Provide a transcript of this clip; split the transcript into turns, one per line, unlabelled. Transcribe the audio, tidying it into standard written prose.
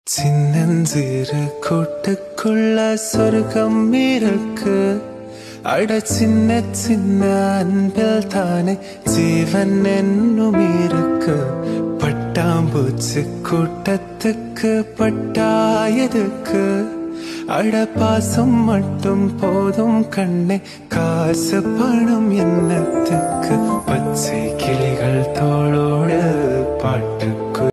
சின்னஞ்சிறு கூட்டுக்குள்ள சொர்க்கம் இருக்கு. அட சின்ன சின்ன அன்பில் தானே ஜீவன் என்னும் இருக்கு. பட்டாம்பூச்சி கூட்டத்துக்கு பட்டாயதுக்கு. அட பாசம் மட்டும் போதும் கண்ணே, காசு பணம் என்னத்துக்கு. பச்சை கிளிகள் தோளோடு பாட்டுக்கு